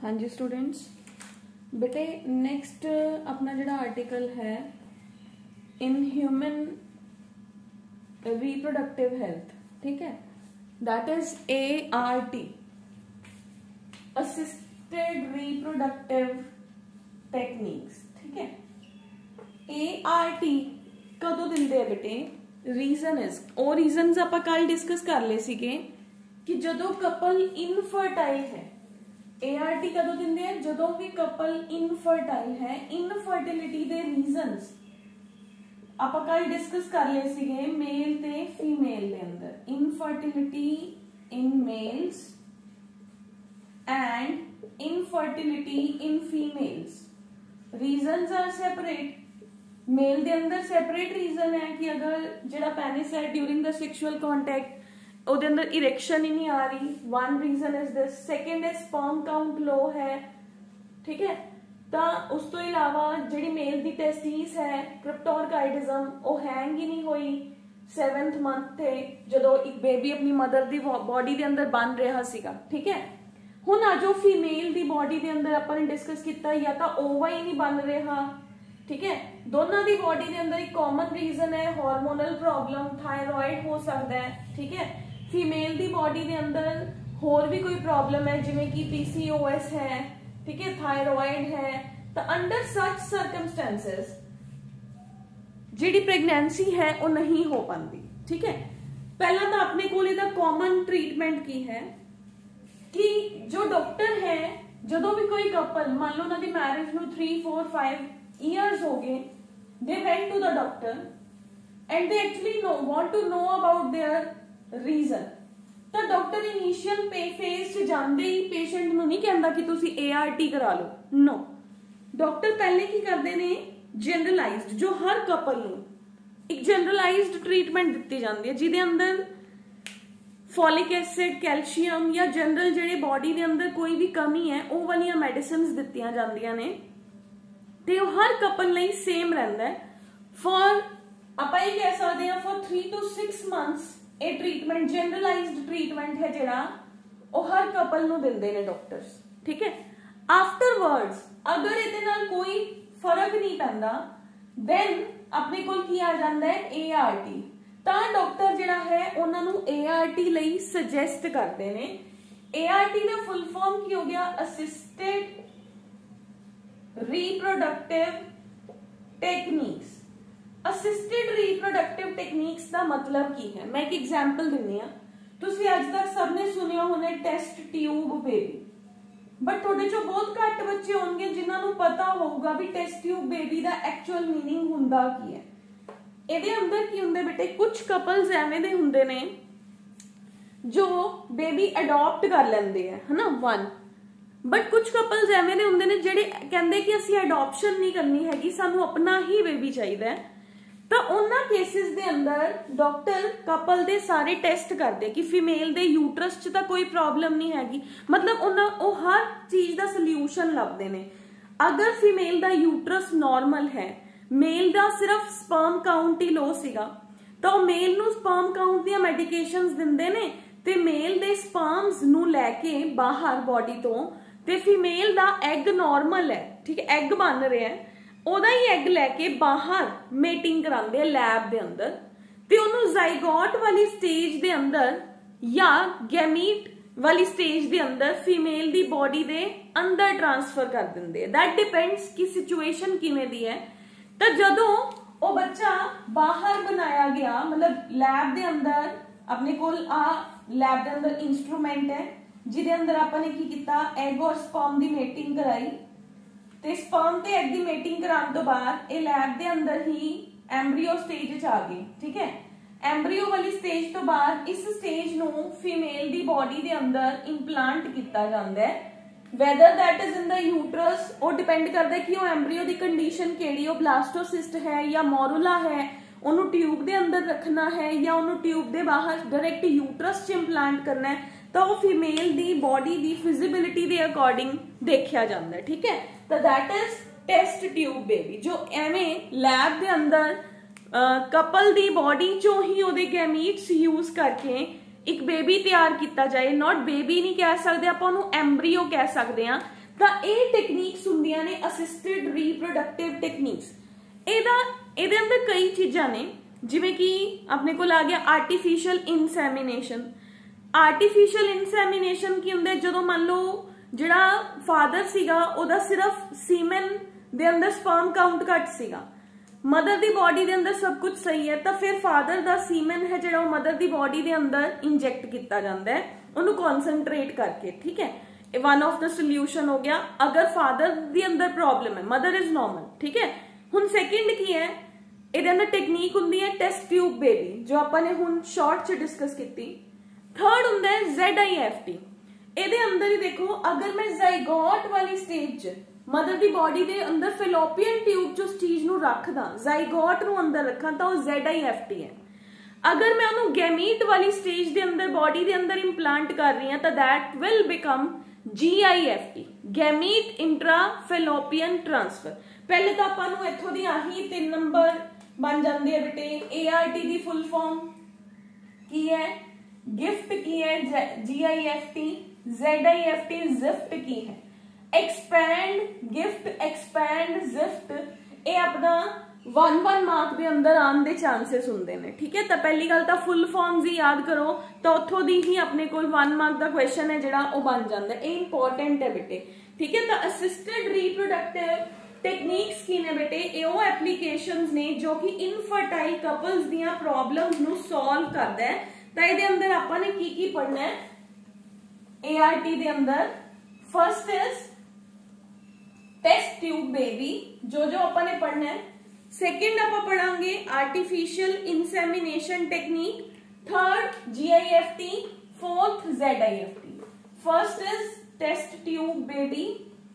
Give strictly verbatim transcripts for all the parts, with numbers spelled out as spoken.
हाँ जी स्टूडेंट्स, बेटे नेक्स्ट अपना जोड़ा आर्टिकल है इन ह्यूमन रिप्रोडक्टिव हेल्थ, ठीक है, that is A R T, assisted reproductive techniques, ठीक है। ए आर टी कदों दिंदे है बेटे? रीजन इज ओ रीजन आप कल डिस्कस कर ले सीगे कि जदों कपल इनफर्टाइल है। ए आर टी कदों दिंदे है? जदों भी कपल इनफर्टाइल है। इनफर्टिलिटी दे रीजनस आप कल डिस्कस कर ले सीगे मेल ते फीमेल दे अंदर। Infertility in males and infertility in females, reasons are separate. Male दे अंदर सेपरेट रीजन है कि अगर जेड़ा पेनिस है ड्यूरिंग द सेक्सुअल कॉन्टैक्ट ਉਹਦੇ ਅੰਦਰ इरेक्शन ही नहीं आ रही, one reason is this. Second is sperm count low है, ठीक है। तो उस तो इलावा जिहड़ी मेल दी टेस्टिस है क्रिप्टोरकाइटिज्म वो हैंग ही नहीं हुई सैवंथ मंथ थे जदों एक बेबी अपनी मदर दी बॉडी दे अंदर बन रहा सीगा, ठीक है। हुण आ जो फीमेल दी बॉडी दे अंदर आपां ने डिस्कस किया या तो ओवा ही नहीं बन रहा, ठीक है। दोनों दी बॉडी दे अंदर एक कॉमन रीजन है हार्मोनल प्रॉब्लम, थायराइड हो सकता है, ठीक है। फीमेल दी बॉडी दे अंदर होर भी कोई प्रॉब्लम है जिवें कि पीसीओएस है, ठीक है, थायराइड है। तो अंडर सच सर्कमस्टेंसेस जिहड़ी प्रेगनेंसी है वो नहीं हो पाती, ठीक है। पहला तो अपने को इहदा कॉमन ट्रीटमेंट की है कि जो डॉक्टर है जदों भी कोई कपल मान लो उन्होंने मैरिज में थ्री फोर फाइव ईयर्स हो गए, they went to the doctor and they actually no want to know about their reason. तो डॉक्टर इनिशियल फेज च जांदे ही पेशेंट नूं नहीं कहंदा कि तुसी ए आर टी करा लो, नो। डॉक्टर पहले की करते ने जनरलाइज्ड जो हर कपल नूं एक जनरलाइज्ड ट्रीटमेंट दित्ती जांदी है जिहदे अंदर फॉलिक एसिड, कैल्शियम या जनरल जिहड़े बॉडी दे अंदर कोई भी कमी है वो वालियां मेडिसिन्स दित्तियां जांदियां ने ते वो हर कपल लई सेम रहिंदा है। फॉर आपां ये कह सकदे हां for three to six months a treatment generalised treatment है जिहड़ा वो हर कपल नूं दिंदे ने डॉक्टर्स, ठीक है। आफ्टरवर्ड्स अगर इहदे नाल कोई फर्क नहीं पैंदा देन अपने कोल की आ जांदा है ए आर टी। तां डॉक्टर जिहड़ा है उन्हां नूं ए आर टी लई सजेस्ट करदे ने। ए आर टी दा फुल फॉर्म की हो गया? Assisted reproductive techniques. Assisted reproductive techniques का मतलब की है? मैं एक एग्जांपल दिन्नी आ। तुसी अज तक सबने सुनिया होने टेस्ट ट्यूब बेबी, बट थोड़े चो बहुत घट बच्चे होंगे जिन्हां नूं पता होगा भी टेस्ट ट्यूब बेबी का एक्चुअल मीनिंग हुंदा की है। इहदे अंदर की हुंदे बेटे कुछ कपल्स एवें दे हुंदे ने जो बेबी अडॉप्ट कर लेंदे है, है ना, वन। बट कुछ कपल्स एवें दे हुंदे ने जिहड़े कहंदे कि असीं अडॉप्शन नहीं करनी हैगी, सानूं अपना ही बेबी चाहिदा है। तो उन्हां केसेस दे अंदर डॉक्टर कपल दे सारे टेस्ट करदे कि फीमेल दे यूट्रस च तां कोई प्रॉब्लम नहीं हैगी, मतलब उन्हां ओ हर चीज दा सॉल्यूशन लभदे ने। अगर फीमेल दा यूट्रस नॉर्मल है, मेल दा सिर्फ स्पर्म काउंट ही लो सीगा, तो मेल नूं स्पर्म काउंट दी मेडिकेशंस दिंदे ने ते मेल दे स्पर्म्स नूं लैके बाहर बॉडी तो ते फीमेल दा एग नॉर्मल है, ठीक है, एग बन रहा है, ओदा ही एग लैके बाहर मेटिंग करांदे हैं लैब दे अंदर ते ओनू जाइगोट वाली स्टेज दे अंदर या गैमीट वाली स्टेज दे अंदर फीमेल दी बॉडी दे अंदर ट्रांसफर कर दिंदे हैं। दैट डिपेंड्स कि सिचुएशन किवें दी है। तो जदों ओ बच्चा बाहर बनाया गया, मतलब लैब दे अंदर अपने कोल आ लैब दे अंदर इंस्ट्रूमेंट है जिहदे अंदर आपने की कीता एग और स्पर्म दी मेटिंग कराई ते स्पर्म ते एग दी मेटिंग कराने तो बाद ए लैब दे अंदर ही एम्ब्रियो स्टेज च आ गई, ठीक है। एम्ब्रियो वाली स्टेज तो बाद इस स्टेज नूं फीमेल दी बॉडी दे अंदर इंप्लांट किया जाता है। Whether that is in the uterus वो डिपेंड करता है कि वो एम्ब्रियो दी कंडीशन केड़ी, वो ब्लास्टोसिस्ट है या मोरुला है, उन्होंने ट्यूब दे अंदर रखना है या उन्होंने ट्यूब दे बाहर डायरेक्ट यूट्रस च इंप्लांट करना है, तो वो फीमेल दी बॉडी दी फिजिबिलिटी दे अकॉर्डिंग देखा जाता है, ठीक है। तो that is test tube baby जो एवें लैब दे अंदर कपल दी बॉडी चो ही ओदे गैमीट्स यूज करके एक बेबी तैयार किया जाए। नॉट बेबी नहीं कह सकते, आप एम्ब्रीओ कह सकते हैं। ਤਾਂ ਇਹ ਟੈਕਨੀਕਸ ਹੁੰਦੀਆਂ ਨੇ ਅਸਿਸਟਡ ਰੀਪਰੋਡਕਟਿਵ ਟੈਕਨੀਕਸ। ਇਹਦਾ ਇਹਦੇ ਅੰਦਰ ਕਈ ਚੀਜ਼ਾਂ ਨੇ, ਜਿਵੇਂ ਕਿ ਆਪਣੇ ਕੋਲ ਆ ਗਿਆ ਆਰਟੀਫਿਸ਼ੀਅਲ ਇਨਸੈਮੀਨੇਸ਼ਨ। ਆਰਟੀਫਿਸ਼ੀਅਲ ਇਨਸੈਮੀਨੇਸ਼ਨ ਕੀ ਹੁੰਦਾ, ਜਦੋਂ ਮੰਨ ਲਓ ਜਿਹੜਾ ਫਾਦਰ ਸੀਗਾ ਉਹਦਾ ਸਿਰਫ ਸੀਮਨ ਦੇ ਅੰਦਰ ਸਪਰਮ ਕਾਊਂਟ ਘੱਟ ਸੀਗਾ, ਮਦਰ ਦੀ ਬੋਡੀ ਦੇ ਅੰਦਰ ਸਭ ਕੁਝ ਸਹੀ ਹੈ, ਤਾਂ ਫਿਰ ਫਾਦਰ ਦਾ ਸੀਮਨ ਹੈ ਜਿਹੜਾ ਉਹ ਮਦਰ ਦੀ ਬੋਡੀ ਦੇ ਅੰਦਰ ਇੰਜੈਕਟ ਕੀਤਾ ਜਾਂਦਾ ਹੈ ਉਹਨੂੰ ਕਨਸੈਂਟਰੇਟ ਕਰਕੇ। ਠੀਕ ਹੈ, ਇਹ ਵਨ ਆਫ ਦਾ ਸੋਲੂਸ਼ਨ ਹੋ ਗਿਆ ਅਗਰ ਫਾਦਰ ਦੇ ਅੰਦਰ ਪ੍ਰੋਬਲਮ ਹੈ, ਮਦਰ ਇਜ਼ ਨੋਰਮਲ। ਠੀਕ ਹੈ, ਹੁਣ ਸੈਕਿੰਡ ਕੀ ਹੈ, ਇਹਦੇ ਅੰਦਰ ਟੈਕਨੀਕ ਹੁੰਦੀ ਹੈ ਟੈਸਟ ਟਿਊਬ ਬੇਬੀ, ਜੋ ਆਪਾਂ ਨੇ ਹੁਣ ਸ਼ਾਰਟ ਚ ਡਿਸਕਸ ਕੀਤੀ। ਥਰਡ ਹੁੰਦਾ ਹੈ ਜ਼ੈਡ ਆਈ ਐਫ ਟੀ। ਇਹਦੇ ਅੰਦਰ ਹੀ ਦੇਖੋ, ਅਗਰ ਮੈਂ ਜ਼ਾਈਗੋਟ ਵਾਲੀ ਸਟੇਜ ਚ ਮਦਰ ਦੀ ਬੋਡੀ ਦੇ ਅੰਦਰ ਫੈਲੋਪੀਅਨ ਟਿਊਬ ਚ ਉਸ ਚੀਜ਼ ਨੂੰ ਰੱਖਦਾ, ਜ਼ਾਈਗੋਟ ਨੂੰ ਅੰਦਰ ਰੱਖਾਂ, ਤਾਂ ਉਹ ਜ਼ੈਡ ਆਈ ਐਫ ਟੀ ਹੈ। ਅਗਰ ਮੈਂ ਉਹਨੂੰ ਗੈਮੀਟ ਵਾਲੀ ਸਟੇਜ ਦੇ ਅੰਦਰ ਬੋਡੀ ਦੇ ਅੰਦਰ ਇੰਪਲਾਂਟ ਕਰ ਰਹੀ ਹਾਂ ਤਾਂ that will become G I F T, gamete intra fallopian transfer. ਪਹਿਲੇ ਤਾਂ ਆਪਾਂ ਨੂੰ ਇੱਥੋਂ ਦੀ ਆਹੀ ਤਿੰਨ ਨੰਬਰ ਬਣ ਜਾਂਦੇ ਆ ਬੇਟੇ। A R T ਦੀ ਫੁੱਲ ਫਾਰਮ ਕੀ ਹੈ, ਗਿਫਟ ਕੀ ਹੈ, G I F T, Z I F T ਜ਼ਿਫਟ ਕੀ ਹੈ, एक्सपैंड गिफ्ट एक्सपैंड जिफ्ट, ਇਹ ਆਪਣਾ वन वन ਮਾਰਕ ਦੇ ਅੰਦਰ ਆਉਣ ਦੇ ਚਾਂਸਸ ਹੁੰਦੇ ਨੇ। ਠੀਕ ਹੈ, ਤਾਂ ਪਹਿਲੀ ਗੱਲ ਤਾਂ ਫੁੱਲ ਫਾਰਮਸ ਹੀ ਯਾਦ ਕਰੋ, ਤਾਂ ਉੱਥੋਂ ਦੀ ਹੀ ਆਪਣੇ ਕੋਲ वन ਮਾਰਕ ਦਾ ਕੁਐਸਚਨ ਹੈ ਜਿਹੜਾ ਉਹ ਬਣ ਜਾਂਦਾ। ਇਹ ਇੰਪੋਰਟੈਂਟ ਹੈ ਬੇਟੇ। ਠੀਕ ਹੈ, ਤਾਂ ਅਸਿਸਟਡ ਰੀਪਰੋਡਕਟਿਵ ਟੈਕਨੀਕਸ ਕੀ ਨੇ ਬੇਟੇ, ਇਹ ਉਹ ਐਪਲੀਕੇਸ਼ਨਸ ਨੇ ਜੋ ਕਿ ਇਨਫਰਟਾਈਲ ਕਪਲਸ ਦੀਆਂ ਪ੍ਰੋਬਲਮਸ ਨੂੰ ਸੋਲਵ ਕਰਦਾ ਹੈ। ਤਾਂ ਇਹਦੇ ਅੰਦਰ ਆਪਾਂ ਨੇ ਕੀ ਕੀ ਪੜ੍ਹਨਾ ਹੈ A R T ਦੇ ਅੰਦਰ। First is test tube baby, जो जो अपन ने पढ़ना है। सेकंड आप पढ़ांगे artificial insemination technique. Third G I F T, fourth Z I F T। First is test tube baby,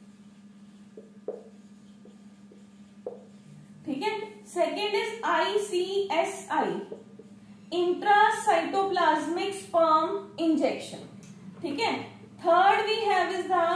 ठीक है। Second is I C S I, intracytoplasmic sperm injection, ठीक है। Third we have is the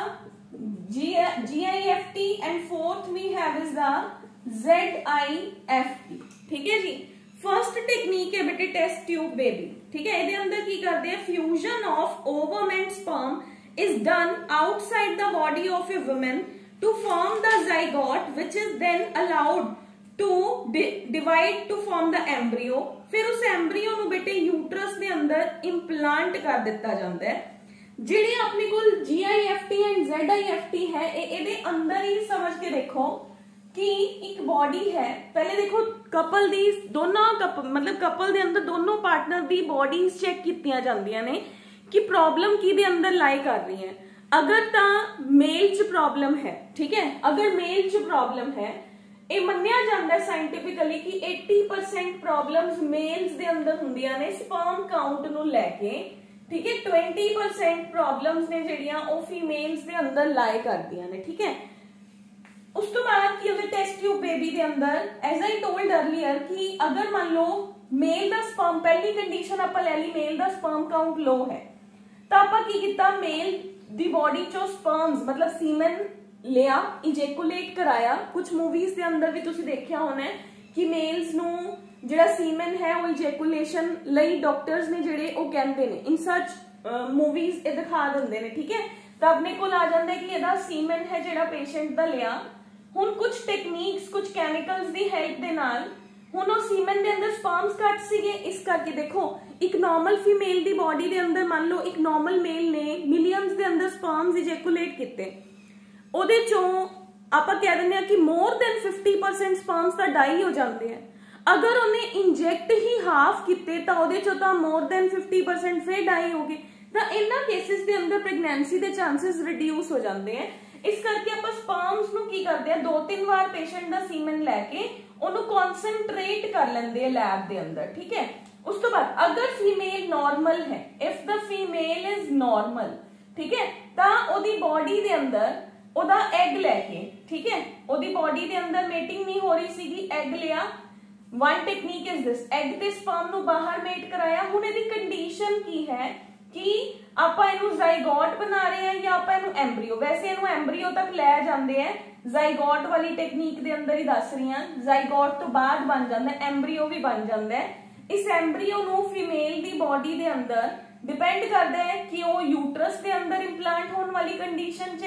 G I F T and fourth we have is the Z I F T, ठीक है जी। First technique है बेटे test tube baby, ठीक है। ਇਹਦੇ ਅੰਦਰ ਕੀ ਕਰਦੇ हैं, fusion of ovum and sperm is done outside the body of a woman to form the zygote which is then allowed to divide to form the embryo। फिर उस embryo ਨੂੰ बेटे यूट्रस ਦੇ ਅੰਦਰ implant ਕਰ ਦਿੱਤਾ ਜਾਂਦਾ ਹੈ। ਜਿਹੜੀ ਆਪਣੀ ਕੋਲ G I F T and Z I F T ਹੈ, ਇਹਦੇ ਅੰਦਰ ਹੀ ਸਮਝ ਕੇ ਦੇਖੋ ਕਿ ਇੱਕ ਬੋਡੀ ਹੈ। ਪਹਿਲੇ ਦੇਖੋ ਕਪਲ ਦੀ ਦੋਨੋਂ ਕਪਲ ਮਤਲਬ ਕਪਲ ਦੇ ਅੰਦਰ ਦੋਨੋਂ ਪਾਰਟਨਰ ਦੀ ਬੋਡੀਜ਼ ਚੈੱਕ ਕੀਤੀਆਂ ਜਾਂਦੀਆਂ ਨੇ ਕਿ ਪ੍ਰੋਬਲਮ ਕਿਹਦੇ ਅੰਦਰ ਲਾਈ ਕਰ ਰਹੀ ਹੈ। ਅਗਰ ਤਾਂ ਮੇਲ 'ਚ ਪ੍ਰੋਬਲਮ ਹੈ, ਠੀਕ ਹੈ, ਅਗਰ ਮੇਲ 'ਚ ਪ੍ਰੋਬਲਮ ਹੈ, ਇਹ ਮੰਨਿਆ ਜਾਂਦਾ ਸਾਇੰਟੀਫਿਕਲੀ ਕਿ eighty percent ਪ੍ਰੋਬਲਮਸ ਮੇਲਸ ਦੇ ਅੰਦਰ ਹੁੰਦੀਆਂ ਨੇ ਸਪਰਮ ਕਾਊਂਟ ਨੂੰ ਲੈ ਕੇ, ठीक है। twenty percent प्रॉब्लम्स ने ਜਿਹੜੀਆਂ ਉਹ ਫੀਮੇਲਸ ਦੇ ਅੰਦਰ ਲਾਈ ਕਰਦੀਆਂ ਨੇ, ਠੀਕ ਹੈ। ਉਸ ਤੋਂ ਬਾਅਦ ਕੀ ਹੁੰਦਾ ਟੈਸਟ ਟਿਊਬ ਬੇਬੀ ਦੇ ਅੰਦਰ, ਐਜ਼ ਆਈ ਟੋਲਡ ਅਰਲੀਅਰ ਕਿ ਅਗਰ ਮੰਨ ਲਓ ਮੇਲ ਦਾ ਸਪਰਮ, ਪਹਿਲੀ ਕੰਡੀਸ਼ਨ ਆਪਾਂ ਲੈ ਲਈ ਮੇਲ ਦਾ ਸਪਰਮ ਕਾਊਂਟ ਲੋ ਹੈ, ਤਾਂ ਆਪਾਂ ਕੀ ਕੀਤਾ, ਮੇਲ ਦੀ ਬੋਡੀ ਚੋਂ ਸਪਰਮਸ ਮਤਲਬ ਸੀਮਨ ਲਿਆ, ਇਜੈਕੂਲੇਟ ਕਰਾਇਆ। ਕੁਝ ਮੂਵੀਜ਼ ਦੇ ਅੰਦਰ ਵੀ ਤੁਸੀਂ ਦੇਖਿਆ ਹੋਣਾ ਕਿ ਮੇਲਸ ਨੂੰ ਜਿਹੜਾ ਸੀਮਨ ਹੈ ਉਹ ਇਜੈਕੂਲੇਸ਼ਨ ਲਈ ਡਾਕਟਰਸ ਨੇ ਜਿਹੜੇ ਉਹ ਕਹਿੰਦੇ ਨੇ, ਇਨ ਸੱਚ ਮੂਵੀਜ਼ ਇਹ ਦਿਖਾ ਦਿੰਦੇ ਨੇ, ਠੀਕ ਹੈ। ਤਾਂ ਆਪਣੇ ਕੋਲ ਆ ਜਾਂਦਾ ਕਿ ਇਹਦਾ ਸੀਮਨ ਹੈ ਜਿਹੜਾ ਪੇਸ਼ੈਂਟ ਦਾ ਲਿਆ। ਹੁਣ ਕੁਝ ਟੈਕਨੀਕਸ, ਕੁਝ ਕੈਮੀਕਲਸ ਦੀ ਹੈਲਪ ਦੇ ਨਾਲ ਹੁਣ ਉਹ ਸੀਮਨ ਦੇ ਅੰਦਰ ਸਪਰਮਸ ਘੱਟ ਸੀਗੇ, ਇਸ ਕਰਕੇ ਦੇਖੋ ਇੱਕ ਨਾਰਮਲ ਫੀਮੇਲ ਦੀ ਬੋਡੀ ਦੇ ਅੰਦਰ ਮੰਨ ਲਓ ਇੱਕ ਨਾਰਮਲ ਮੇਲ ਨੇ ਮਿਲੀਅਨਸ ਦੇ ਅੰਦਰ ਸਪਰਮਸ ਇਜੈਕੂਲੇਟ ਕੀਤੇ, ਉਹਦੇ ਚੋਂ ਆਪਾਂ ਕਹਿ ਦਿੰਦੇ ਆ ਕਿ more than fifty percent sperms ਤਾਂ ਡਾਈ ਹੋ ਜਾਂਦੇ ਆ। ਅਗਰ ਉਹਨੇ ਇੰਜੈਕਟ ਹੀ ਹਾਫ ਕੀਤੇ ਤਾਂ ਉਹਦੇ ਚੋਂ ਤਾਂ ਮੋਰ ਦੈਨ fifty percent ਫਿਰ ਡਾਈ ਹੋ ਗਏ। ਤਾਂ ਇਹਨਾਂ ਕੇਸਿਸ ਦੇ ਅੰਦਰ ਪ੍ਰੈਗਨੈਂਸੀ ਦੇ ਚਾਂਸਸ ਰਿਡਿਊਸ ਹੋ ਜਾਂਦੇ ਆ। ਇਸ ਕਰਕੇ ਆਪਾਂ ਸਪਰਮਸ ਨੂੰ ਕੀ ਕਰਦੇ ਆ, ਦੋ ਤਿੰਨ ਵਾਰ ਪੇਸ਼ੈਂਟ ਦਾ ਸੀਮਨ ਲੈ ਕੇ ਉਹਨੂੰ ਕਨਸੈਂਟਰੇਟ ਕਰ ਲੈਂਦੇ ਆ ਲੈਬ ਦੇ ਅੰਦਰ, ਠੀਕ ਹੈ। ਉਸ ਤੋਂ ਬਾਅਦ ਅਗਰ ਫੀਮੇਲ ਨਾਰਮਲ ਹੈ, if the female is normal, ਠੀਕ ਹੈ, ਤਾਂ ਉਹਦੀ ਬੋਡੀ ਦੇ ਅੰਦਰ ਉਹਦਾ ਐਗ ਲੈ ਕੇ, ਠੀਕ ਹੈ, ਉਹਦੀ ਬੋਡੀ ਦੇ ਅੰਦਰ ਮੇਟਿੰਗ ਨਹੀਂ ਹੋ ਰਹੀ ਸੀਗੀ, ਐਗ ਲਿਆ। One technique is this, egg ते स्पर्म ਨੂੰ ਬਾਹਰ ਮੇਟ ਕਰਾਇਆ। ਹੁਣ ਇਹਦੀ ਕੰਡੀਸ਼ਨ ਕੀ ਹੈ ਕਿ ਆਪਾਂ ਇਹਨੂੰ ਜ਼ਾਈਗੋਟ ਬਣਾ ਰਹੇ ਹਾਂ ਜਾਂ ਆਪਾਂ ਇਹਨੂੰ ਐਮਬ੍ਰੀਓ, ਵੈਸੇ ਇਹਨੂੰ ਐਮਬ੍ਰੀਓ ਤੱਕ ਲੈ ਜਾਂਦੇ ਆ, ਜ਼ਾਈਗੋਟ ਵਾਲੀ ਟੈਕਨੀਕ ਦੇ ਅੰਦਰ ਹੀ ਦੱਸ ਰਹੀ ਹਾਂ। ਜ਼ਾਈਗੋਟ ਤੋਂ ਬਾਅਦ ਬਣ ਜਾਂਦਾ ਐਮਬ੍ਰੀਓ ਵੀ ਬਣ ਜਾਂਦਾ ਹੈ। ਇਸ ਐਮਬ੍ਰੀਓ ਨੂੰ ਫੀਮੇਲ ਦੀ ਬੋਡੀ ਦੇ ਅੰਦਰ ਡਿਪੈਂਡ ਕਰਦਾ ਹੈ ਕਿ ਉਹ ਯੂਟਰਸ ਦੇ ਅੰਦਰ ਇੰਪਲਾਂਟ ਹੋਣ ਵਾਲੀ ਕੰਡੀਸ਼ਨ 'ਚ ਹੈ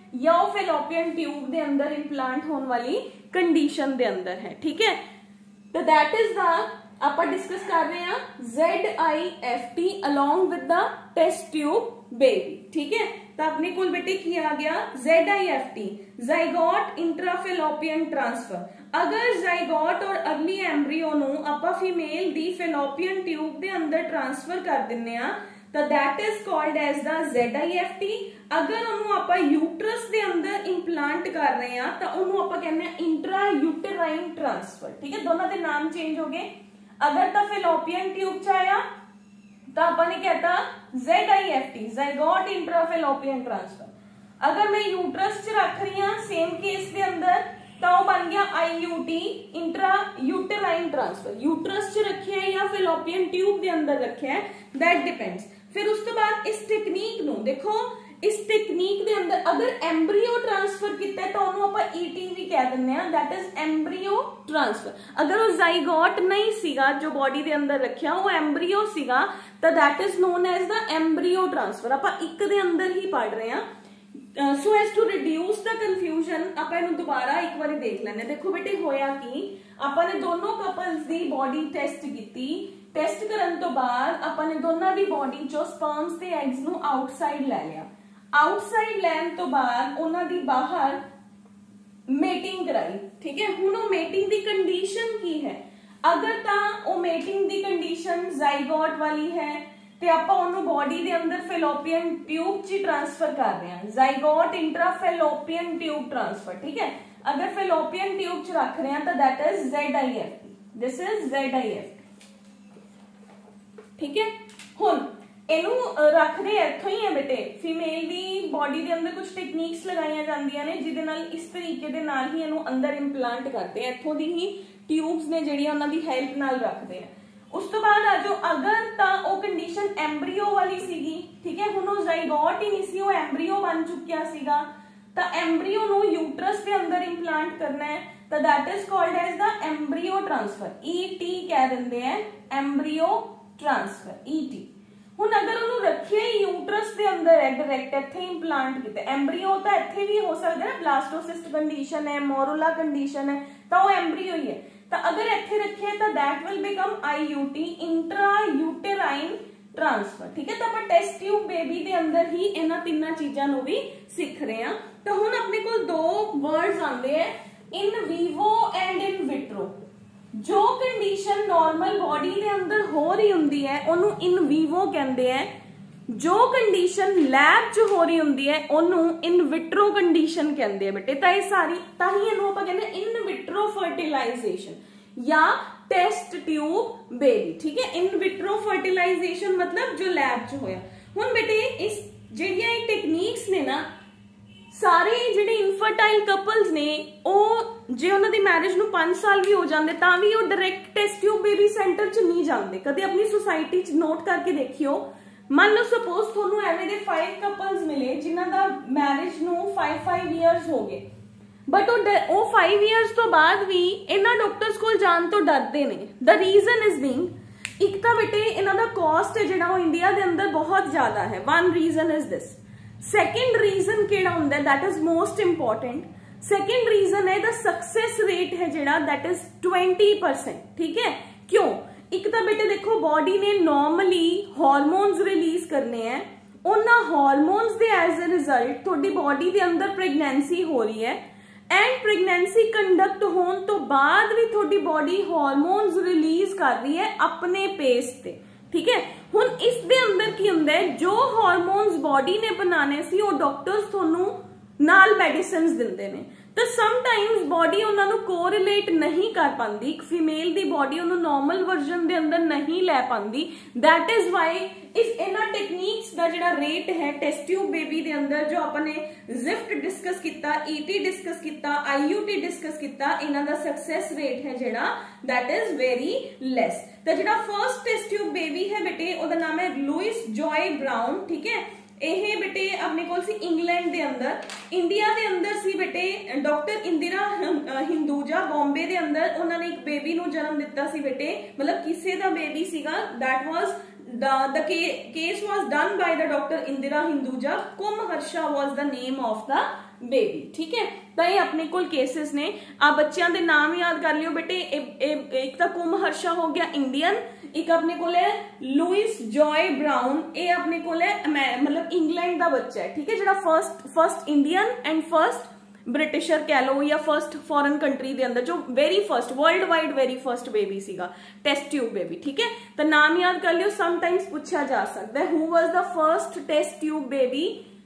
या वो फेलोपियन ट्यूब के अंदर इंप्लांट होने वाली कंडीशन के अंदर है। ठीक है, तो दैट इज द आप डिस्कस कर रहे हैं Z I F T along with the test tube baby. ठीक है, तो अपने को बेटे की आ गया Z I F T zygote intrafallopian transfer. अगर जाइगोट और अर्ली एम्ब्रियो नु आपां फीमेल दी फेलोपियन ट्यूब दे अंदर ट्रांसफर कर दिन्ने आ तो that is called as the Z I F T. अगर उन्होंने आपां यूट्रस दे अंदर इंप्लांट कर रहे हैं तो उन्होंने आपां कहने आ इंट्रा यूटेराइन ट्रांसफर। ठीक है, दोनों के नाम चेंज हो गए। अगर तो फेलोपियन ट्यूब च आया तो आपने कहता Z I F T zygote intrafallopian transfer. अगर मैं यूट्रस च रख रही हूं सेम केस के अंदर तो बन गया I U T intra uterine transfer. Uterus च रखे है या फेलोपियन ट्यूब के अंदर रखे है दैट डिपेंड्स। फिर उस तो बाद इस टेक्निक नु देखो, इस टेक्निक के अंदर अगर एम्ब्रियो ट्रांसफर किया तो उन्होंने आप ईटी भी कह दिंने आ दैट इज एम्ब्रियो ट्रांसफर। अगर वो जाइगोट नहीं सीगा जो बॉडी के अंदर रखा वो एम्ब्रियो सीगा तो that is known as the embryo transfer. आप एक दे अंदर ही पढ़ रहे हैं। So as to reduce the confusion आप दोबारा एक बार देख लेने। देखो बेटे होया कि आपने दोनों कपल्स की बॉडी टेस्ट की, टेस्ट करन तो बाद आपने दोनों की बॉडी चो स्पर्म्स ते एग्स नु आउटसाइड ले लिया। आउटसाइड लैन तो बाद उन्हां दी बाहर मेटिंग कराई। ठीक है, हुण वो मेटिंग दी कंडीशन की है। अगर ता वो मेटिंग दी कंडीशन जाइगोट वाली है ते आपां उन्होंने बॉडी दे अंदर फेलोपियन ट्यूब च ट्रांसफर कर रहे हैं, zygote intra fallopian tube transfer. ठीक है, अगर फेलोपियन ट्यूब च रख रहे हैं तो that is Z I F T, this is Z I F T. ठीक है, हुण इनू रखते इथों ही है बेटे। फीमेल की बॉडी के अंदर कुछ टेक्निक्स लगाई जांदियां ने जिहदे नाल इस तरीके दे नाल ही इनू अंदर इंप्लांट करते हैं। इथों दी ही ट्यूब्स ने जिहड़ियां उन्हां दी हेल्प नाल रखते हैं। उस तो बाद आ जाओ अगर तां ओ कंडीशन एम्ब्रियो वाली सीगी। ठीक है, हुण ओ जाइगोट ही नहीं सी, ओ एम्ब्रियो बन चुकिया सीगा तां एम्ब्रियो नू यूट्रस के अंदर इंप्लांट करना है तो that is called as the embryo transfer. E T कह दिंदे हैं, एम्ब्रियो ट्रांसफर ई टी। हुण अगर उन्होंने रखे यूट्रस के अंदर है डायरेक्ट इत्थे इंप्लांट किया, एम्ब्रियो तो इत्थे भी हो सकता है, ब्लास्टोसिस्ट कंडीशन है, मोरुला कंडीशन है तो वो एम्ब्रियो ही है। तो अगर इत्थे रखे तो that will become I U T intra uterine transfer. ठीक है, तो आप टेस्ट ट्यूब बेबी के अंदर ही इन्हां तीनों चीजों भी सीख रहे हैं। तो हुण अपने को दो वर्ड्स आते हैं in vivo and in vitro. जो कंडीशन नॉर्मल बॉडी के अंदर हो रही हुंदी है ओनू इन वीवो कहते हैं, जो कंडीशन लैब च हो रही हुंदी है ओनू इन विट्रो कंडीशन कहते हैं बेटे। तां सारी तां ही इनू आपां कहंदे इन विट्रो फर्टिलाइजेशन या टेस्ट ट्यूब बेबी। ठीक है, इन विट्रो फर्टिलाइजेशन मतलब जो लैब च होया। हुण बेटे इस जिहड़ियां टेक्निक्स ने ना सारे जिहड़े इनफर्टाइल कपल्स ने ओ जे उन्हां दी मैरिज नूं पांच साल भी हो जांदे तां भी ओ direct test tube baby centre च नहीं जांदे। कदे अपनी सोसाइटी च नोट करके देखियो, मान लो सपोज तुहानूं एवें दे फाइव कपल्स मिले जिन्हां दा मैरिज नूं फाइव फाइव ईयर्स हो गए बट ओ फाइव ईयर्स तो बाद भी इन्हां डॉक्टर्स कोल जाण तो डरदे ने। द रीजन इज बीइंग एक तां बेटे इन्हां दा कॉस्ट है जिहड़ा ओ इंडिया दे अंदर बहुत ज्यादा है। One reason is this. Second reason केड़ा हुंदा है that is most important. Second reason है द सक्सेस रेट है जिहड़ा दैट इज ट्वेंटी परसेंट। ठीक है, क्यों? एक तो बेटे देखो बॉडी ने नॉर्मली हार्मोन्स रिलीज करने हैं, उन्हां हार्मोन्स दे एज ए रिजल्ट थोड़ी बॉडी के अंदर प्रेगनेंसी हो रही है एंड प्रेगनेंसी कंडक्ट होने तो बाद भी थोड़ी बॉडी हार्मोन्स रिलीज कर रही है अपने पेस ते। ठीक है, हुण इस दे अंदर की हुंदा है जो हार्मोन्स बॉडी ने बनाने सी वो डॉक्टर्स थोनू नाल मेडिसिन्स दिंदे ने। तो समटाइम्स बॉडी उन्होंने कोरिलेट नहीं कर पाती, एक फीमेल दी बॉडी उन्होंने नॉर्मल वर्जन दे अंदर नहीं लै पाती। दैट इज वाई इस इन्हां टेक्निक्स दा जिहड़ा रेट है टेस्ट ट्यूब बेबी दे अंदर जो अपने जिफ्ट डिस्कस किया, ईटी डिस्कस किया, आईयूटी डिस्कस किया, इन्हां दा सक्सेस रेट है जिहड़ा दैट इज वेरी लेस। तो जिहड़ा फर्स्ट टेस्ट ट्यूब बेबी है बेटे ओहदा नाम है लुइस जॉय ब्राउन। ठीक है, ਇਹ बेटे अपने को सी इंग्लैंड दे अंदर, इंडिया दे अंदर सी बेटे डॉक्टर इंदिरा हिंदूजा बॉम्बे दे अंदर उन्होंने एक बेबी नू जन्म दिता सी बेटे, मतलब किसे दा बेबी सीगा that was the case was done by the doctor Indira Hinduja. कुम Harsha was the name of the baby. ठीक है, तो ये अपने कोल केसेस ने। आ बच्चों के नाम याद कर लियो बेटे, ए, ए, एक तो कुम हर्षा हो गया इंडियन, एक अपने कोल है लुइस जॉय ब्राउन, ये अपने कोल है मतलब इंग्लैंड का बच्चा है। ठीक है, जो first first Indian and first Britisher कह लो या फर्स्ट फॉरेन कंट्री के अंदर जो very first world wide very first baby सीगा, टेस्ट ट्यूब बेबी। ठीक है, तो नाम याद कर लियो, समटाइम्स पूछा जा सकता है who was the first test tube baby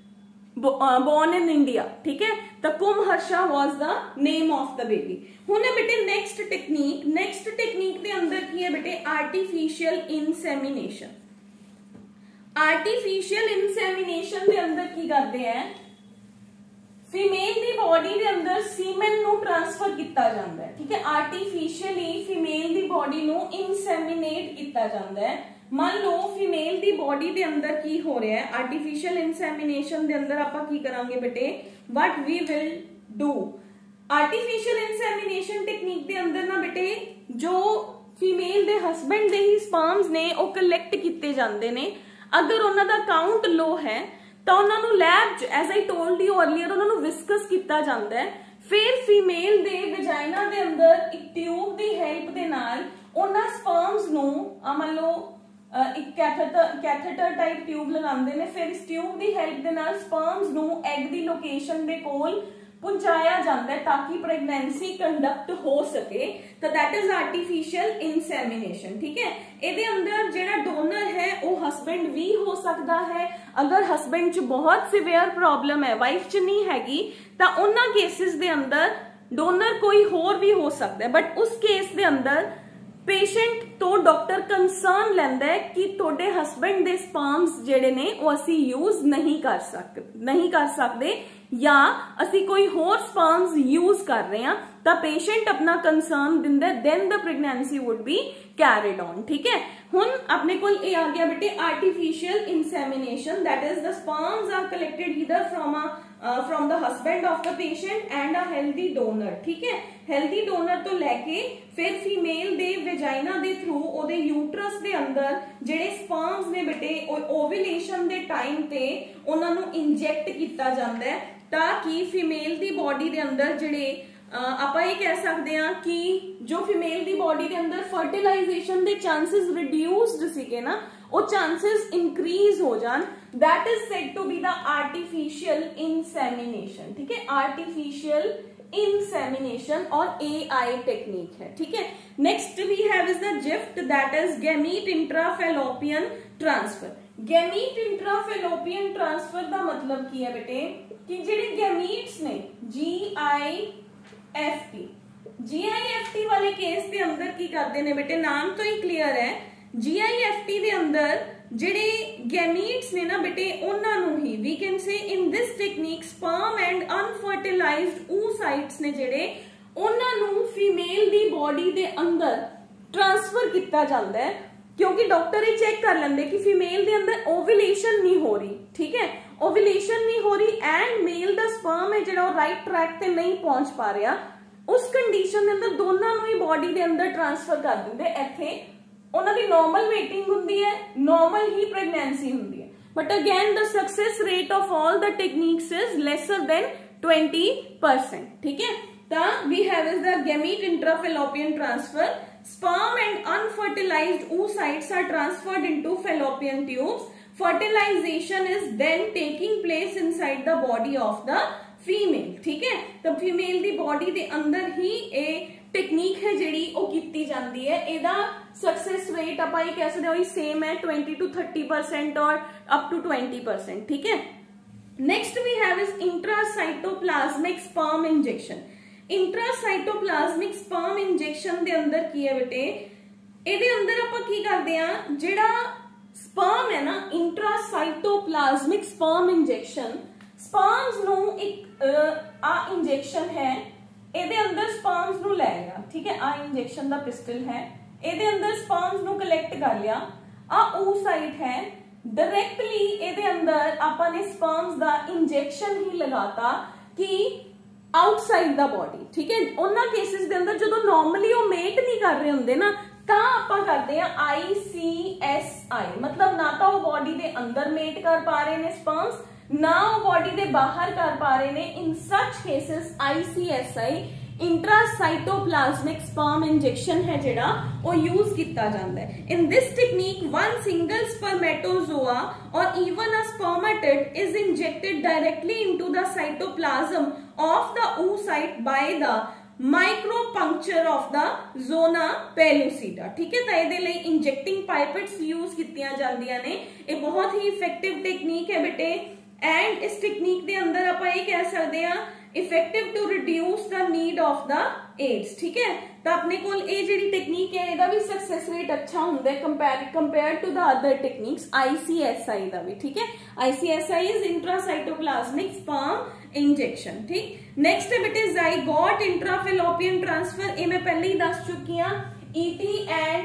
born in India. ठीक है, तो कुम Harsha was the name of the baby. हुण है बेटे नेक्स्ट टेक्निक, नेक्स्ट टेक्निक के अंदर की है बेटे आर्टिफिशियल इंसेमिनेशन। आर्टिफिशियल इंसेमिनेशन के अंदर की करते हैं, फीमेल दी बॉडी के अंदर सीमेन नु ट्रांसफर किया जाता है। ठीक है, आर्टिफिशियली फीमेल दी बॉडी नु इंसेमिनेट किया जाता है। मान लो फीमेल दी बॉडी के अंदर की हो रहा है, आर्टिफिशियल इंसेमिनेशन के अंदर आपां की करांगे बेटे, what we will do, artificial insemination technique के अंदर ना बेटे जो फीमेल दे हस्बैंड दे ही स्पर्म्स ने वो कलैक्ट किए जाते हैं। अगर उन्हां दा काउंट लो है तो उन्होंने lab as I told you earlier उन्होंने विस्कस किया जाता है। फिर फीमेल दे वजाइना दे अंदर एक ट्यूब की हेल्प दे नाल उन्हां स्पर्म्स नू मान लो एक कैथेटर कैथेटर टाइप ट्यूब लगाते हैं। फिर इस ट्यूब की हेल्प दे नाल स्पर्म्स नू एग की लोकेशन के कोल पहुंचाया जाता है ताकि प्रेगनेंसी कंडक्ट हो सके। तो दैट इज आर्टिफिशियल इंसेमिनेशन। ठीक है, ਇਹਦੇ अंदर ਜਿਹੜਾ डोनर है वो हस्बैंड भी हो सकता है। अगर हस्बैंड च बहुत सीवियर प्रॉब्लम है, वाइफ च नहीं हैगी, तो उन्हां केसेस दे अंदर डोनर कोई होर भी हो सकता है। बट उस केस दे अंदर पेशेंट तो डॉक्टर कंसर्न लैंदा है कि तोड़े हस्बैंड दे स्पर्म्स जेडे ने वो असी यूज नहीं कर सकते नहीं कर सकते या असी कोई होर स्पर्म्स यूज कर रहे हैं, तो पेशेंट अपना कंसर्न दिंदा है, then the pregnancy would be carried on. ठीक है, हुन अपने कोल ए आ गया बेटे artificial insemination, that is the sperms are collected either from a from the husband of the patient and a healthy donor. ठीक है, हेल्दी डोनर तो लैके फिर फीमेल दे वेजाइना दे थ्रू ओदे यूट्रस दे अंदर जेडे स्पर्म्स ने बेटे ओवुलेशन दे टाइम ते उन्हां नू इंजैक्ट किया जाता है ताकि फीमेल दी बॉडी दे अंदर जेडे आप ये कह सकते हैं कि जो फीमेल दी बॉडी के अंदर फर्टिलाइजेशन के चांसेस रिड्यूस्ड सीगे ना, वो चांसेस इंक्रीज हो जान। That is said to be the artificial insemination. ठीक है, आर्टिफिशियल इंसेमिनेशन और ए आई टेक्निक है। ठीक है, next we have is the GIFT, that is gamete intrafallopian transfer. Gamete intrafallopian transfer का मतलब की है बेटे कि जेडे गैमीट्स ने G I F T G I F T वाले केस के अंदर की करते हैं बेटे, नाम तो ही क्लियर है। जी आई एफ टी के अंदर जेडे गैमीट्स ने ना बेटे उन्होंने ही we can say in this technique sperm and unfertilized oocytes ने जेडे उन्होंने फीमेल दी बॉडी के अंदर ट्रांसफर किया जाता है, क्योंकि डॉक्टर ये चेक कर लेंगे कि फीमेल के अंदर ओवुलेशन नहीं हो रही। ठीक है, ओवुलेशन नहीं हो रही एंड मेल दा स्पर्म है जो राइट ट्रैक ते नहीं पहुंच पा रहा, उस कंडीशन के अंदर दोनों ही बॉडी के अंदर ट्रांसफर कर देंगे। इत्थे उन्हां दी नॉर्मल वेटिंग हुंदी है, नॉर्मल ही प्रेगनेंसी हुंदी है, but again the success rate of all the techniques is lesser than twenty percent. ठीक है, तो we have is the gamete intrafallopian transfer, sperm and unfertilized oocytes are transferred into fallopian tubes. Fertilization is then taking place inside the body of the female. ठीक है, तो female दी body दे अंदर ही a technique है JD ओ कीती जाती है। एदा सक्सेस रेट आप ये कह सकते हो सेम है ट्वेंटी टू थर्टी परसेंट और अप टू ट्वेंटी परसेंट। ठीक है, next we have is intracytoplasmic sperm injection. Intracytoplasmic sperm injection दे अंदर की है बेटे, ਇਹਦੇ अंदर ਆਪਾਂ ਕੀ ਕਰਦੇ ਆ, ਜਿਹੜਾ स्पर्म है ना इंट्रासाइटोप्लाज्मिक स्पर्म इंजेक्शन, स्पर्म्स ਨੂੰ ਇੱਕ ਆ इंजेक्शन है, ਇਹਦੇ अंदर स्पर्म्स ਨੂੰ ਲੈ ਲਿਆ। ठीक है, आ इंजेक्शन ਦਾ पिस्टल है, ਇਹਦੇ अंदर स्पर्म्स ਨੂੰ कलेक्ट कर लिया, आ oocyte है, डायरेक्टली ਇਹਦੇ अंदर ਆਪਾਂ ਨੇ स्पर्म्स ਦਾ इंजेक्शन ही लगाता कि आउटसाइड द बॉडी। ठीक है, उन्होंने केसेस के अंदर जो नॉर्मली वो मेट नहीं कर रहे होंगे ना, तो आप करते हैं आई सी एस आई, मतलब ना तो वो बॉडी के अंदर मेट कर पा रहे हैं स्पर्म्स, ना बॉडी दे बाहर कर पा रहे ने, in such cases ICSI intracytoplasmic sperm injection है जिहड़ा वो यूज किया जाता है। In this technique one single spermatozoa और even a spermatid is injected directly into the cytoplasm of the oocyte by the micro puncture of the zona pellucida. ठीक है, तो ये लिए इंजेक्टिंग पाइपेट्स यूज कितियां जांदियां ने। ये बहुत ही इफेक्टिव टेक्निक है बेटे, एंड इस टेक्निक के अंदर आप ये कह सकते हैं effective to reduce the need of the aids. ठीक है, तो अपने को ये जी टेक्निक है ਇਹਦਾ भी सक्सेस रेट अच्छा ਹੁੰਦਾ है compare compare to the other techniques ICSI ਦਾ भी। ठीक है, ICSI is intracytoplasmic sperm injection. ठीक, नेक्स्ट है बेटे जाइगोट इंट्राफेलोपियन ट्रांसफर। ये मैं पहले ही दस चुकी हां, ईटी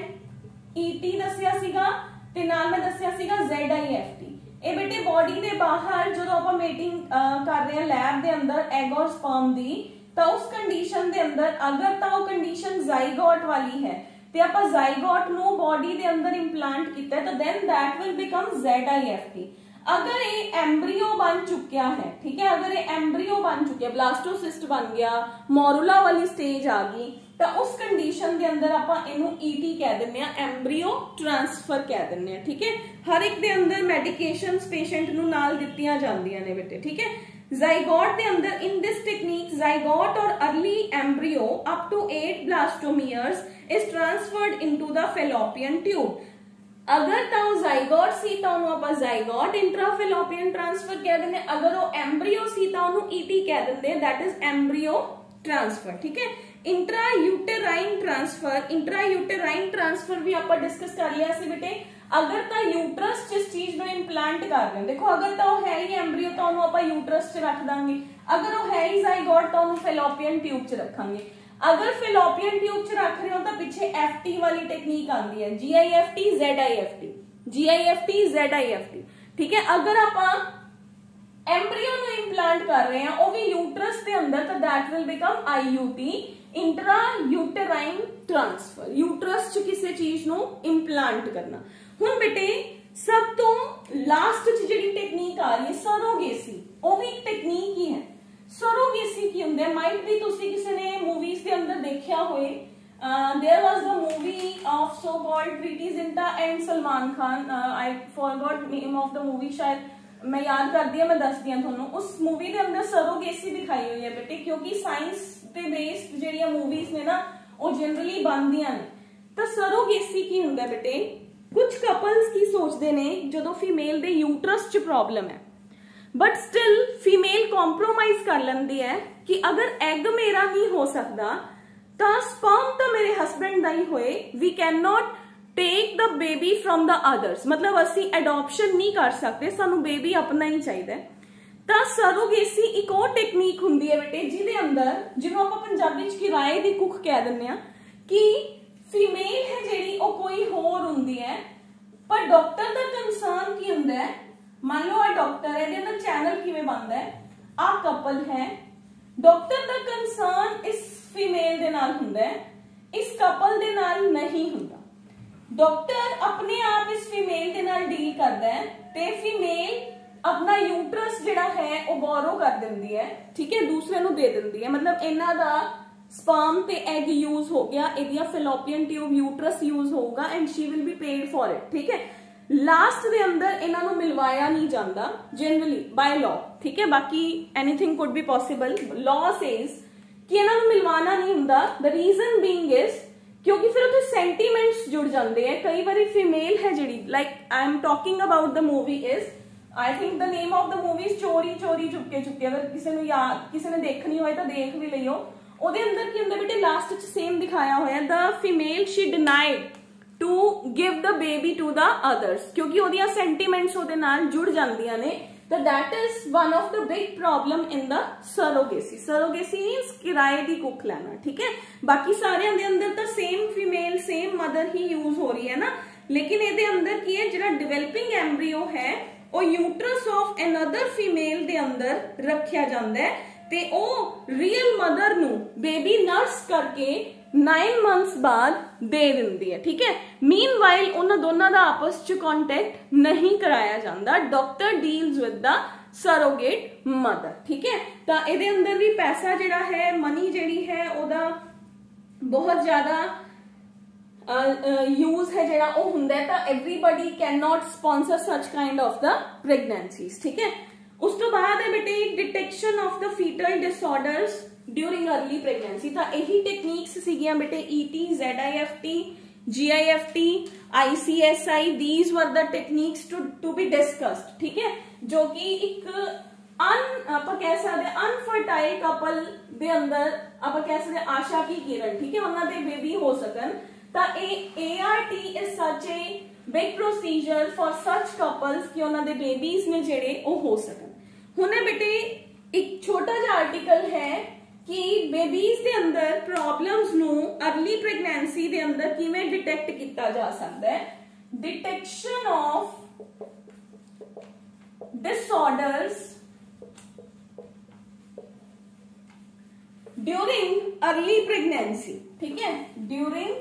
एंड ईटी दसिया सीगा ते नाल मैं दसिया सीगा जेडआईएफटी। ਇਹ बेटे बॉडी के बाहर जो आप मीटिंग कर रहे हैं लैब के अंदर एग और स्पर्म की, तो उस कंडीशन के अंदर अगर तो वो कंडीशन जाइगोट वाली है तो आप जाइगोट नु बॉडी के अंदर इंप्लांट किया तो then that will become Z I F T. अगर ये एम्ब्रियो बन चुका है, ठीक है, अगर ये एम्ब्रियो बन चुका, ब्लास्टोसिस्ट बन गया, मोरुला वाली स्टेज आ गई, तो उस कंडीशन के अंदर आप इनू ईटी कह देने, एम्ब्रियो ट्रांसफर कह देने। ठीक है, हर एक दे अंदर मेडिकेशंस पेशेंट नू नाल दित्तियां जांदियां ने बेटे। ठीक है, जाइगोट के अंदर इन दिस टेक्निक जाइगोट और early embryo up to eight blastomeres is transferred into the fallopian tube. अगर तो जाइगोट सी तो आप जाइगोट इंट्राफेलोपियन ट्रांसफर कह देंगे, अगर वो एम्ब्रियो सी तो ईटी कह देंगे, दैट इज एम्ब्रियो ट्रांसफर। ठीक है, intra uterine transfer, intra uterine transfer भी आप डिस्कस कर लिया सी बेटे। अगर तो यूट्रस जिस चीज में इंप्लांट कर रहे हैं, देखो अगर तो है ही एम्ब्रियो तो आप यूट्रस च रख देंगे, अगर वो है ही जाइगोट तो फेलोपियन ट्यूब च रखेंगे। अगर फेलोपियन ट्यूब च रख रहे हो तो पीछे एफटी वाली टेक्निक आती है, G I F T Z I F T, G I F T Z I F T. ठीक है, अगर आप एम्ब्रियो नु इंप्लांट कर रहे हैं वो भी यूट्रस के अंदर तो that will become IUT, intra uterine transfer, uterus च किसी चीज नु इंप्लांट करना। हुण बेटे सब तो लास्ट च जिहड़ी टेक्निक आ रही है सरोगेसी, वो भी एक टेक्निक ही है। सरोगेसी की हुंदा है, माइट भी तुसी किसी ने मूवीज के अंदर देखा होए, there was the movie of so called Preity Zinta and Salman Khan, I forgot name of the movie, शायद मैं याद कर दिया, मैं दस दिया थोनू। उस मूवी के अंदर सरोगेसी दिखाई हुई है बेटे, क्योंकि साइंस पे बेस्ड जेहड़ियां मूवीज ने ना वो जनरली बनदियां ने। तो सरोगेसी की हुंदा है बेटे, कुछ कपल्स की सोचते ने जो फीमेल दे यूट्रस च प्रॉब्लम है बट स्टिल फीमेल कॉम्प्रोमाइज कर लेंदी है कि अगर एग मेरा नहीं हो सकता तो स्पर्म तो मेरे हस्बैंड का ही होए, we can not take the baby from the others, मतलब असी एडॉप्शन नहीं कर सकते, सानू बेबी अपना ही चाहिए। तो सरोगेसी एक और टेक्निक हुंदी है बेटे जिहदे अंदर, जिन्हों आप पंजाबी च किराए दी कुख कह दिंदे आ, कि फीमेल है जिहड़ी वो कोई होर हुंदी है, पर डॉक्टर का कंसर्न की हुंदा है, मान लो आ डॉक्टर है, इहदे अंदर चैनल किवें बनदा है, आ कपल है, डॉक्टर का कंसर्न इस फीमेल दे नाल हुंदा है, इस कपल दे नाल नहीं हुंदा। डॉक्टर अपने आप इस फीमेल के नाल डील करता है, ते फीमेल अपना यूट्रस जिहड़ा है वो बोरो कर दिंदी है, ठीक है, दूसरे नूं दे दिंदी है, मतलब इन्हां दा स्पर्म ते एग यूज हो गया, इहदियां फेलोपियन ट्यूब यूट्रस यूज होगा and she will be paid for it. ठीक है, लास्ट दे अंदर इन्हां नूं मिलवाया नहीं जाता जनरली बाय लॉ, ठीक है, बाकी anything could be possible, law says कि इन्हां नूं मिलवाना नहीं हुंदा। द रीजन बीइंग इज क्योंकि फिर उत्थे सेंटीमेंट्स जुड़ जाते हैं। कई बार फीमेल है जिहड़ी, like I am talking about the movie is, I think the name of the movie is Chori Chori Chupke Chupke, अगर किसी ने याद किसी ने देखनी हो तो देख भी लियो। ਉਹਦੇ अंदर की हुंदा बेटे लास्ट च सेम दिखाया होया, the female she denied to give the baby to the others, क्योंकि ਉਹਦੀਆਂ सेंटीमेंट्स ਉਹਦੇ ਨਾਲ जुड़ ਜਾਂਦੀਆਂ ਨੇ। तो that is one of the big problem in the surrogacy. Surrogacy means किराए की कुख लेना, ठीक है, बाकी सारे दे अंदर तो सेम फीमेल सेम मदर ही यूज हो रही है ना, लेकिन ये अंदर की है जिहड़ा डिवेलपिंग एम्ब्रियो है वो यूट्रस ऑफ अनदर फीमेल दे अंदर रखिया जाता है, ते ओ रियल मदर नू बेबी नर्स करके नाइन मंथ्स बाद दे दिंदी है। ठीक है, मीनवाइल उन्हां दोनों का आपस च कॉन्टैक्ट नहीं कराया जाता, doctor deals with the surrogate mother. ठीक है, ਤਾਂ ਇਹਦੇ ਅੰਦਰ ਵੀ ਪੈਸਾ ਜਿਹੜਾ ਹੈ, ਮਨੀ ਜਿਹੜੀ ਹੈ ਉਹਦਾ ਬਹੁਤ ਜ਼ਿਆਦਾ यूज है ਜਿਹੜਾ ਉਹ ਹੁੰਦਾ है। ਤਾਂ everybody can not sponsor such kind of the pregnancies. ठीक है, उस तो बाद है बेटे detection of the fetal disorders during early pregnancy. ਤਾਂ ਇਹੀ ਟੈਕਨੀक्स ਸੀਗੀਆਂ बेटे E T, Z I F T, G I F T, I C S I, these were the techniques to to be discussed। ठीक है, जो कि एक अन ਆਪਾਂ ਕਹਿ ਸਕਦੇ ਅਨਫਰਟਾਈਲ ਕਪਲ ਦੇ ਅੰਦਰ ਆਪਾਂ ਕਹਿ ਸਕਦੇ ਆਸ਼ਾ ਕੀ ਕਿਰਨ, ਠੀਕ ਹੈ, ਉਹਨਾਂ ਦੇ ਬੇਬੀ ਹੋ ਸਕਣ। ਤਾਂ ਇਹ A R T is such a big procedure for such couples ਕਿ ਉਹਨਾਂ ਦੇ ਬੇਬੀਜ਼ ਨੇ ਜਿਹੜੇ ਉਹ ਹੋ ਸਕਣ। ਹੁਣੇ ਬੇਟੇ ਇੱਕ ਛੋਟਾ ਜਿਹਾ ਆਰਟੀਕਲ ਹੈ कि बेबीज के अंदर प्रॉब्लम्स नू अर्ली प्रेगनेंसी के अंदर किवें डिटेक्ट किया जा सकता है। Detection of disorders during early pregnancy. ठीक है, ड्यूरिंग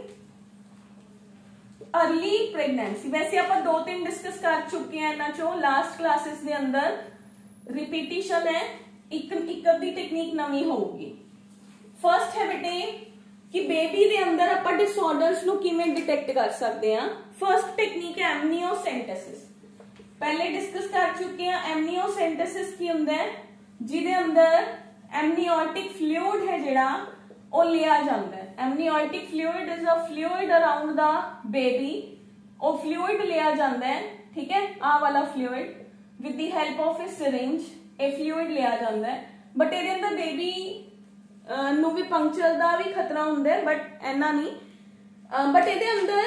अर्ली प्रेगनेंसी वैसे आप दो तीन डिस्कस कर चुके हैं इन्हां चों लास्ट क्लासेस के अंदर, रिपीटिशन है, एक एक अद्धी टेक्निक नवी होगी। फर्स्ट है बेटे कि बेबी दे अंदर आप डिसऑर्डर्स नु किवें डिटेक्ट कर सकते हैं। फर्स्ट टेक्निक है एमनियोसेंटेसिस, पहले डिस्कस कर चुके हैं। एमनियोसेंटेसिस की हुंदा है जिदे अंदर एमनियोटिक फ्लूइड है जिहड़ा ओ लिया जाता है। Amniotic fluid is a fluid around the baby, ओ फ्लूइड लिया जाता है। ठीक है, आ वाला fluid with the help of a syringe ਇਹ ਫਲੂਇਡ ਲਿਆ ਜਾਂਦਾ ਹੈ। बट ਇਹਦੇ ਅੰਦਰ ਬੇਬੀ ਨੂੰ ਵੀ ਪੰਕਚਰ ਦਾ ਵੀ ਖਤਰਾ ਹੁੰਦਾ ਹੈ, ਬਟ ਇੰਨਾ ਨਹੀਂ। बट ਇਹਦੇ ਅੰਦਰ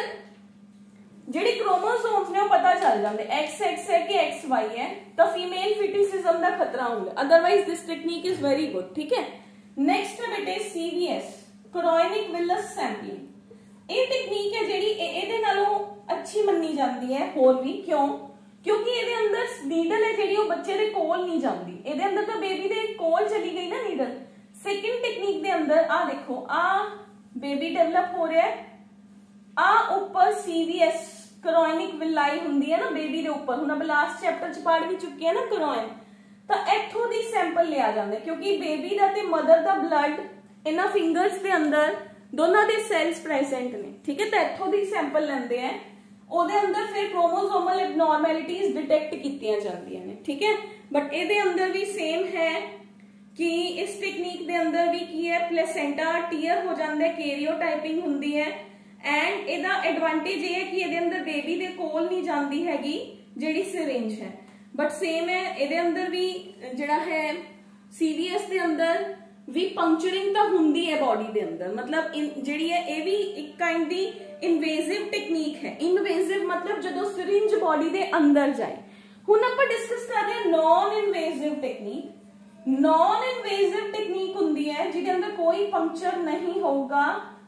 ਜਿਹੜੇ ਕ੍ਰੋਮੋਸੋਮਸ ਨੇ ਉਹ ਪਤਾ ਚੱਲ ਜਾਂਦੇ X X ਹੈ ਕਿ X Y ਹੈ, ਤਾਂ ਫੀਮੇਲ ਫੀਟਿਸਿਜ਼ਮ ਦਾ ਖਤਰਾ ਹੁੰਦਾ। Otherwise this technique is very good. ਠੀਕ ਹੈ, ਨੈਕਸਟ ਹੈ ਬੇਟੇ C V S, chorionic villus sampling. ਇਹ ਟੈਕਨੀਕ ਹੈ ਜਿਹੜੀ ਇਹਦੇ ਨਾਲੋਂ ਅੱਛੀ ਮੰਨੀ ਜਾਂਦੀ ਹੈ ਹੋਰ ਵੀ। ਕਿਉਂ? क्योंकि ਇਹਦੇ ਅੰਦਰ ਨੀਡਲ ਹੈ ਜਿਹੜੀ ਉਹ ਬੱਚੇ ਦੇ ਕੋਲ ਨਹੀਂ ਜਾਂਦੀ। ਇਹਦੇ ਅੰਦਰ ਤਾਂ ਬੇਬੀ ਦੇ ਕੋਲ ਚਲੀ ਗਈ ਨਾ ਨੀਡਲ। ਸੈਕਿੰਡ ਟੈਕਨੀਕ ਦੇ ਅੰਦਰ ਆ ਦੇਖੋ, ਆ ਬੇਬੀ ਡਿਵੈਲਪ ਹੋ ਰਿਹਾ ਹੈ, ਆ ਉੱਪਰ C V S chorionic villi ਹੁੰਦੀ ਹੈ ਨਾ ਬੇਬੀ ਦੇ ਉੱਪਰ। ਹੁਣ ਆਪਾਂ ਲਾਸਟ ਚੈਪਟਰ ਚ ਪੜ੍ਹ ਵੀ ਚੁੱਕੇ ਆ ਨਾ ਕਰੋਨ। ਤਾਂ ਇੱਥੋਂ ਦੀ ਸੈਂਪਲ ਲਿਆ ਜਾਂਦਾ ਕਿਉਂਕਿ ਬੇਬੀ ਦਾ ਤੇ ਮਦਰ ਦਾ ਬਲੱਡ ਇਹਨਾਂ ਫਿੰਗਰਸ ਦੇ ਅੰਦਰ ਦੋਨਾਂ ਦੇ ਸੈਲਸ ਪ੍ਰੈਜ਼ੈਂਟ ਨੇ। ਠੀਕ ਹੈ, ਤਾਂ ਇੱਥੋਂ ਦੀ ਸੈਂਪਲ ਲੈਂਦੇ ਆ, ਉਹਦੇ ਅੰਦਰ ਫਿਰ ਕ੍ਰੋਮੋਸੋਮਲ ਐਬਨੋਰਮੈਲਿਟੀਜ਼ ਡਿਟੈਕਟ ਕੀਤੀਆਂ ਜਾਂਦੀਆਂ ਨੇ। ਠੀਕ ਹੈ, ਬਟ ਇਹਦੇ ਅੰਦਰ ਵੀ ਸੇਮ ਹੈ ਕਿ ਇਸ ਟੈਕਨੀਕ ਦੇ ਅੰਦਰ ਵੀ ਕੀ ਹੈ, ਪਲੇਸੈਂਟਾ ਟੀਅਰ ਹੋ ਜਾਂਦਾ ਹੈ, ਕੈਰੀਓਟਾਈਪਿੰਗ ਹੁੰਦੀ ਹੈ। ਐਂਡ ਇਹਦਾ ਐਡਵਾਂਟੇਜ ਇਹ ਹੈ ਕਿ ਇਹਦੇ ਅੰਦਰ ਬੇਬੀ ਦੇ ਕੋਲ ਨਹੀਂ ਜਾਂਦੀ ਹੈਗੀ ਜਿਹੜੀ ਸਿਰਿੰਜ ਹੈ। ਬਟ ਸੇਮ ਹੈ ਇਹਦੇ ਅੰਦਰ ਵੀ ਜਿਹੜਾ ਹੈ C V S ਦੇ ਅੰਦਰ ਵੀ ਪੰਕਚਰਿੰਗ ਤਾਂ ਹੁੰਦੀ ਹੈ ਬੋਡੀ ਦੇ ਅੰਦਰ। ਮਤਲਬ ਜਿਹੜੀ ਹੈ ਇਹ ਵੀ ਇੱਕ ਕਾइंड ਦੀ ਇਨਵੇਸਿਵ ਟੈਕਨੀਕ ਹੈ। ਇਨਵੇਸਿਵ ਮਤਲਬ ਜਦੋਂ ਸਿਰਿੰਜ ਬੋਡੀ ਦੇ ਅੰਦਰ ਜਾਏ। ਹੁਣ ਆਪਾਂ ਡਿਸਕਸ ਕਰ ਰਹੇ ਹਾਂ non invasive technique. Non invasive technique ਹੁੰਦੀ ਹੈ ਜਿਹਦੇ ਅੰਦਰ ਕੋਈ ਪੰਕਚਰ ਨਹੀਂ ਹੋਊਗਾ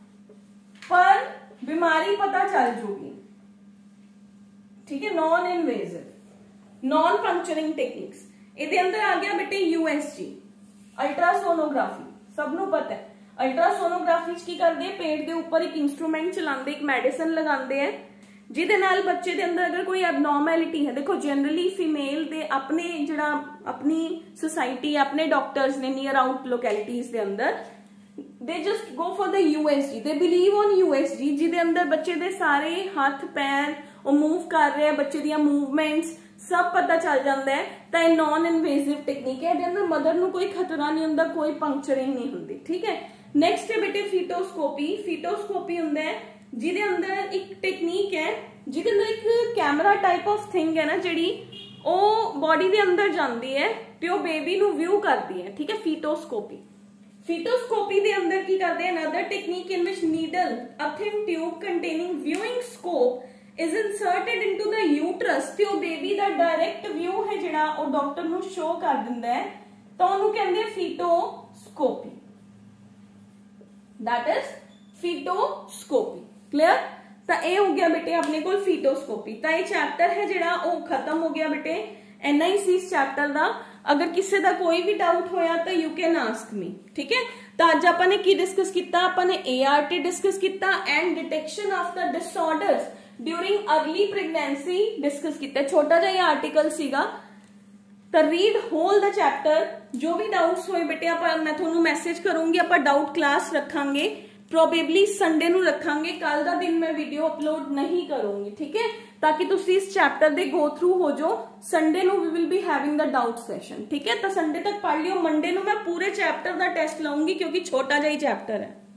ਪਰ ਬਿਮਾਰੀ ਪਤਾ ਚੱਲ ਜੂਗੀ। ਠੀਕ ਹੈ, non invasive non puncturing techniques. ਇਹਦੇ ਅੰਦਰ ਆ ਗਿਆ ਬੇਟੇ U S G, ਅਲਟਰਾਸੋਨੋਗ੍ਰਾਫੀ। ਸਭ ਨੂੰ ਪਤਾ ਹੈ ਅਲਟਰਾਸੋਨੋਗ੍ਰਾਫੀ ਚ ਕੀ ਕਰਦੇ ਆ, ਪੇਟ ਦੇ ਉੱਪਰ ਇੱਕ ਇਨਸਟਰੂਮੈਂਟ ਚਲਾਉਂਦੇ, ਇੱਕ ਮੈਡੀਸਨ ਲਗਾਉਂਦੇ ਆ ਜਿਹਦੇ ਨਾਲ ਬੱਚੇ ਦੇ ਅੰਦਰ ਅਗਰ ਕੋਈ ਐਬਨੋਰਮੈਲਿਟੀ ਹੈ। ਦੇਖੋ ਜਨਰਲੀ ਫੀਮੇਲ ਦੇ ਆਪਣੇ ਜਿਹੜਾ ਆਪਣੀ ਸੁਸਾਇਟੀ ਆਪਣੇ ਡਾਕਟਰਸ ਨੇ ਨੀਅਰ ਆਊਟ ਲੋਕੈਲਿਟੀਜ਼ ਦੇ ਅੰਦਰ they just go for the U S G, they believe on U S G ਜਿਹਦੇ ਅੰਦਰ ਬੱਚੇ ਦੇ ਸਾਰੇ ਹੱਥ ਪੈਰ ਉਹ ਮੂਵ ਕਰ ਰਹੇ ਆ, ਬੱਚੇ ਦੀਆਂ ਮੂਵਮੈਂਟਸ सब पता चल जाता है। तो यह नॉन इनवेसिव टेक्निक है, अंदर मदर ਨੂੰ कोई खतरा नहीं होता, कोई पंक्चरिंग नहीं होती। ठीक है, नैक्सट है बेटे फीटोस्कोपी। फीटोस्कोपी होंदा है जिहदे अंदर एक टेक्निक है जिहदे अंदर एक कैमरा टाइप ऑफ थिंग है ना जिहड़ी ਉਹ बॉडी ਦੇ अंदर जाती है ਤੇ ਉਹ बेबी ਨੂੰ व्यू करती है। ठीक है, फीटोस्कोपी। फीटोस्कोपी ਦੇ अंदर की करते हैं, another technique in which needle, a thin tube containing viewing scope is inserted into the uterus ਤੇ ਉਹ ਬੇਬੀ ਦਾ ਡਾਇਰੈਕਟ ਵਿਊ ਹੈ ਜਿਹੜਾ ਉਹ ਡਾਕਟਰ ਨੂੰ ਸ਼ੋ ਕਰ ਦਿੰਦਾ ਹੈ, ਤਾਂ ਉਹਨੂੰ ਕਹਿੰਦੇ fetoscopy. that is fetoscopy. Clear? ਤਾਂ ਇਹ ਹੋ ਗਿਆ ਬੇਟੇ ਆਪਣੇ ਕੋਲ ਫੀਟੋਸਕੋਪੀ। ਤਾਂ ਇਹ ਚੈਪਟਰ ਹੈ ਜਿਹੜਾ ਉਹ ਖਤਮ ਹੋ ਗਿਆ ਬੇਟੇ N I C ਇਸ ਚੈਪਟਰ ਦਾ। अगर किसी का कोई भी डाउट होया तो यू कैन आस्क मी। ठीक है, तो अज आपां ने की डिस्कस किया, आपां ने A R T डिस्कस किया and detection of the disorders during early pregnancy discuss किया। छोटा जिहा आर्टिकल सीगा ਤਾਂ ਰੀਡ ਹੋਲ ਦਾ ਚੈਪਟਰ। ਜੋ ਵੀ ਡਾਊਟਸ ਹੋਏ ਬੇਟੇ ਆਪਾਂ ਮੈਂ ਤੁਹਾਨੂੰ ਮੈਸੇਜ ਕਰੂੰਗੀ, ਆਪਾਂ ਡਾਊਟ ਕਲਾਸ ਰੱਖਾਂਗੇ, ਪ੍ਰੋਬੇਬਲੀ ਸੰਡੇ ਨੂੰ ਰੱਖਾਂਗੇ। ਕੱਲ ਦਾ ਦਿਨ ਮੈਂ ਵੀਡੀਓ ਅਪਲੋਡ ਨਹੀਂ ਕਰੂੰਗੀ, ਠੀਕ ਹੈ, ताकि तुसी इस चैप्टर दे गो थ्रू हो जो। संडे नु we will be having the doubt session, ठीक है। तो संडे तक पढ़ लियो, मंडे नु मैं पूरे चैप्टर दा टेस्ट लाऊंगी क्योंकि छोटा जा ही चैप्टर है।